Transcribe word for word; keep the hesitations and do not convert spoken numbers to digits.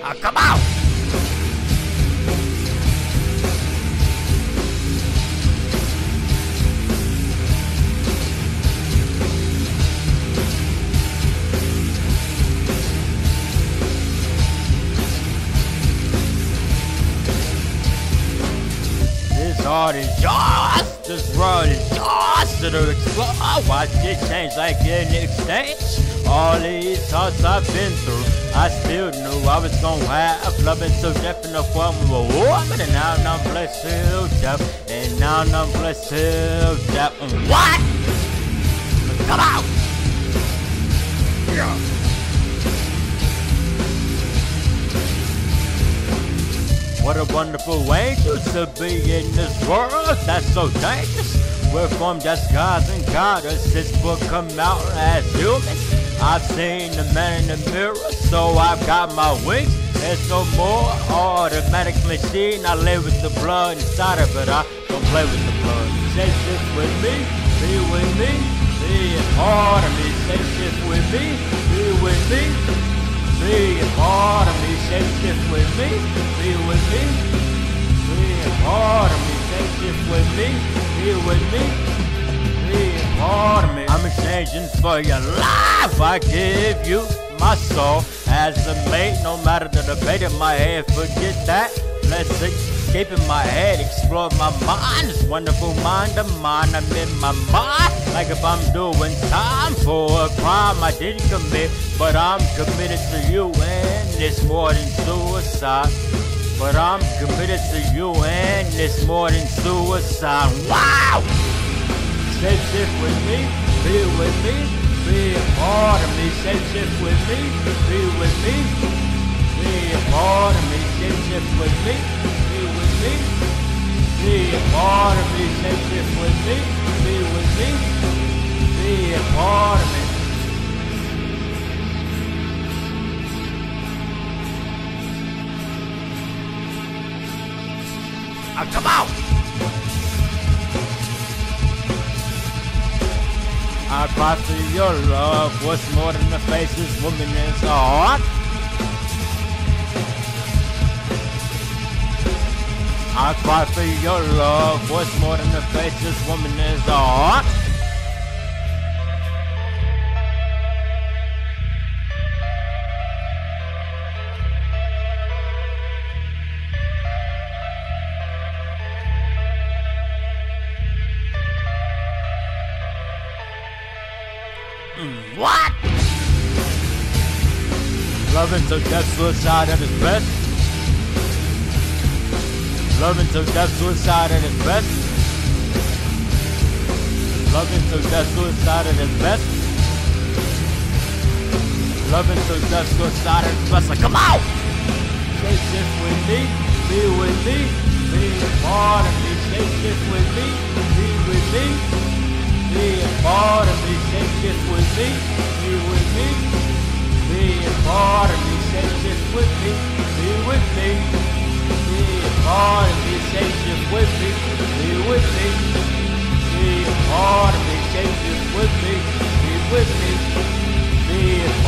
Ah, come on! This heart is yours, this world is yours to explore. Watch it change like an exchange. All these thoughts I've been through, I still knew I was gonna have loving so deaf in the form of a woman. And now I'm blessed till death, and now I'm blessed till death. What? Come out! Yeah. What a wonderful angel to be in this world that's so dangerous. We're formed as gods and goddesses, but come out as humans. I've seen the man in the mirror, so I've got my wings. There's no more automatic machine. I live with the blood inside of it. I don't play with the blood. Say shit with me, be with me, be a part of me. Say shit with me, be with me, be a part of me. Say shit with me, be with me, be a part of me. Say shit with me, be with me, be a part of me. I'm exchanging for your life. I give you my soul as a mate. No matter the debate in my head, forget that. Let's escape in my head, explore my mind. This wonderful mind of mine. I'm in my mind like if I'm doing time for a crime I didn't commit, but I'm committed to you, and it's more than suicide. But I'm committed to you, and it's more than suicide. Wow! Say shit with me, be with me, be a part of me. Say shit with me, be with me, be a part of me. Say shit with me, be with me, be a part of me. Say shit with me, be with me, be a part of me. Ah, come on! I cry for your love. What's more than the faces? Woman is a heart. I cry for your love. What's more than the faces? Woman is a heart. What? Loving to death, suicide at its best. Loving to death, suicide at its best. Loving to death, suicide at its best. Loving to death, suicide at its best. Like, come on! Say shit with me, be with me, be a part of me. Say shit with me, be with me, be a part of me. Say shit with me, be with me, be a part of me. Say shit with me, be with me, be a part of me. Say shit with me, be with me, be a part of me. Say shit with me, be with me, be a part of me.